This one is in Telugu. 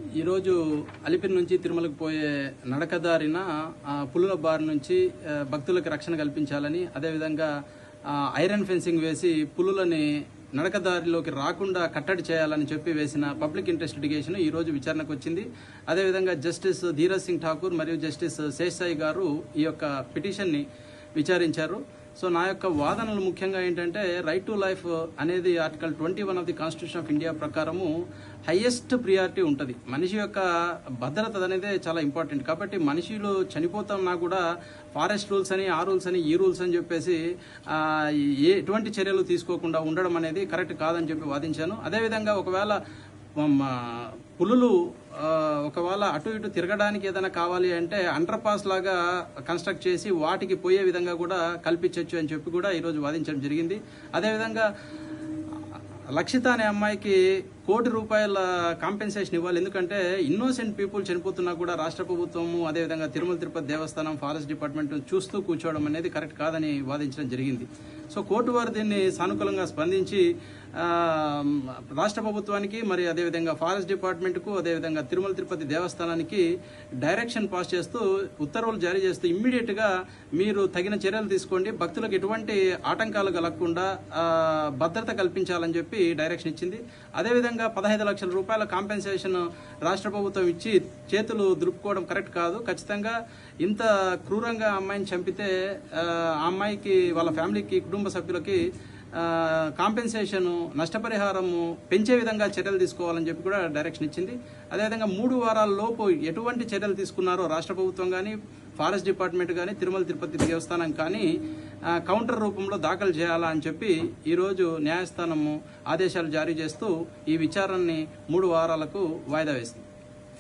ఈరోజు అలిపిరి నుంచి తిరుమలకు పోయే నడకదారిన పులుల బారి నుంచి భక్తులకు రక్షణ కల్పించాలని, అదేవిధంగా ఐరన్ ఫెన్సింగ్ వేసి పులులని నడకదారిలోకి రాకుండా కట్టడి చేయాలని చెప్పి వేసిన పబ్లిక్ ఇంట్రెస్ట్ లిటిగేషన్ ఈరోజు విచారణకు వచ్చింది. అదేవిధంగా జస్టిస్ ధీరజ్ సింగ్ ఠాకూర్ మరియు జస్టిస్ శేషాయి గారు ఈ యొక్క పిటిషన్ని విచారించారు. సో నా యొక్క వాదనలు ముఖ్యంగా ఏంటంటే, రైట్ టు లైఫ్ అనేది article 21 of the constitution of India ప్రకారము హైయెస్ట్ ప్రియారిటీ ఉంటుంది. మనిషి యొక్క భద్రత అనేది చాలా ఇంపార్టెంట్. కాబట్టి మనుషులు చనిపోతున్నా కూడా ఫారెస్ట్ రూల్స్ అని, ఆ రూల్స్ అని, ఈ రూల్స్ అని చెప్పేసి ఎటువంటి చర్యలు తీసుకోకుండా ఉండడం అనేది కరెక్ట్ కాదని చెప్పి వాదించాను. అదేవిధంగా ఒకవేళ పులులు ఒకవేళ అటు ఇటు తిరగడానికి ఏదైనా కావాలి అంటే అండర్ పాస్ లాగా కన్స్ట్రక్ట్ చేసి వాటికి పోయే విధంగా కూడా కల్పించవచ్చు అని చెప్పి కూడా ఈరోజు వాదించడం జరిగింది. అదేవిధంగా లక్షిత అనే అమ్మాయికి ₹1,00,00,000 కాంపెన్సేషన్ ఇవ్వాలి. ఎందుకంటే ఇన్నోసెంట్ పీపుల్ చనిపోతున్నా కూడా రాష్ట్ర ప్రభుత్వము, అదేవిధంగా తిరుమల తిరుపతి దేవస్థానం, ఫారెస్ట్ డిపార్ట్మెంట్ చూస్తూ కూర్చోవడం అనేది కరెక్ట్ కాదని వాదించడం జరిగింది. సో కోర్టు వారు దీన్ని సానుకూలంగా స్పందించి రాష్ట్ర ప్రభుత్వానికి, మరి అదేవిధంగా ఫారెస్ట్ డిపార్ట్మెంట్కు, అదేవిధంగా తిరుమల తిరుపతి దేవస్థానానికి డైరెక్షన్ పాస్ చేస్తూ, ఉత్తర్వులు జారీ చేస్తూ ఇమ్మీడియట్గా మీరు తగిన చర్యలు తీసుకోండి, భక్తులకు ఎటువంటి ఆటంకాలు కలగకుండా భద్రత కల్పించాలని చెప్పి డైరెక్షన్ ఇచ్చింది. అదేవిధంగా ₹15 లక్షల కాంపెన్సేషన్ రాష్ట్ర ప్రభుత్వం ఇచ్చి చేతులు దులుపుకోవడం కరెక్ట్ కాదు. ఖచ్చితంగా ఇంత క్రూరంగా అమ్మాయిని చంపితే ఆ అమ్మాయికి, వాళ్ళ ఫ్యామిలీకి, కుటుంబ సభ్యులకి కాంపెన్సేషన్, నష్టపరిహారము పెంచే విధంగా చర్యలు తీసుకోవాలని చెప్పి కూడా డైరెక్షన్ ఇచ్చింది. అదేవిధంగా 3 వారాల లోపు ఎటువంటి చర్యలు తీసుకున్నారో రాష్ట్ర ప్రభుత్వం కానీ, ఫారెస్ట్ డిపార్ట్మెంట్ కానీ, తిరుమల తిరుపతి దేవస్థానం కానీ కౌంటర్ రూపంలో దాఖలు చేయాలా అని చెప్పి ఈరోజు న్యాయస్థానము ఆదేశాలు జారీ చేస్తూ ఈ విచారణని 3 వారాలకు వాయిదా వేసింది.